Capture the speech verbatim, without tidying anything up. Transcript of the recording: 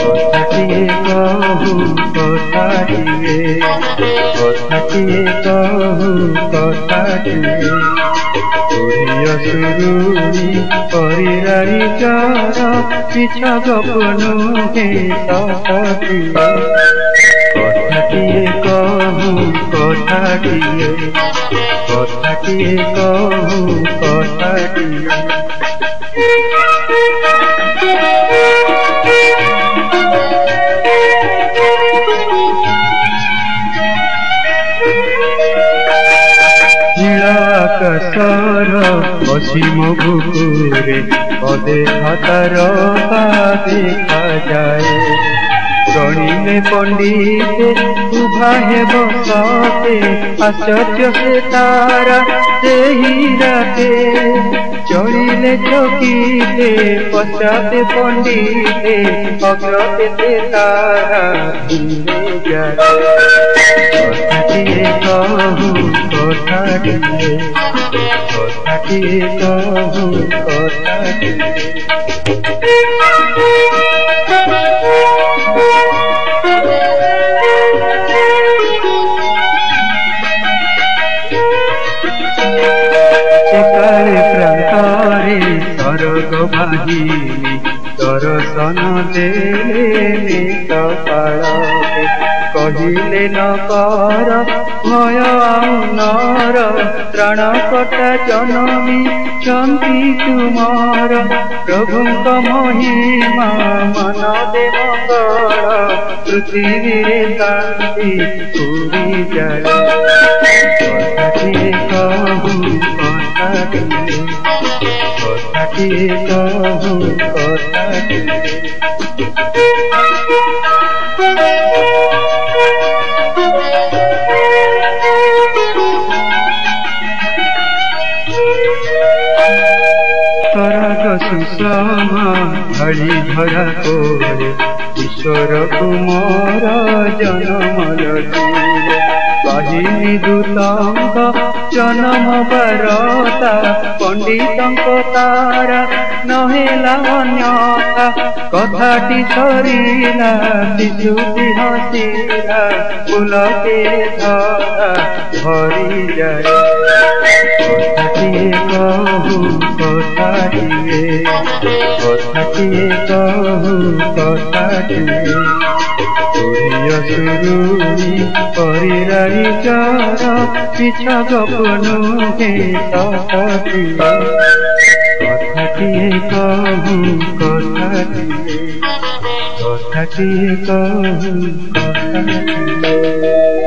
कथाटिए कहू कथाटिए कथाटिए कहू कथाटिए उड़िया सुरुई परिरारी चार किछ गपनु हे सतटिए कथाटिए कहू कथाटिए कथाटिए कहू कथाटिए आकाशर असीम बुकुरे अदेखा तारका देखा जाए गणिले पंडिते उभा हेब सते आश्चर्य से तारा सेही राते चढ़िले चौकीते पश्चाते पंडिते अग्रते से तारा धीरे जाए कथाटिए कहू कथाटिए कथाटिए कहू कथाटिए काले प्रांतरे सरग भागिनी दर्शन देले कपाळे कहिले न कर भय नर त्राणकटा जनमी चंती तुमार प्रभुंक महिमा मन दे मंगल पृथ्वी शांति पूरी जाए कथाटिए कहू कथाटिए कथाटिए कहू कथाटिए सरग सुषमा घड़ी धरा कोरे ईश्वर कुमार जन्म लगे कहिनी दूतंक जन्म बारता पंडितंक तारा नहेला अन्यथा कथाटी सरिला शिशुटी हसिला पुलके धरा भरी जाए कथाटिए कहू कथाटिए कथाटिए कहू कथाटिए उड़िया सुरुई परिरारी चार किछ गपनु हे सतटिए कथाटिए कहू कथाटिए कथाटिए कहू कथाटिए।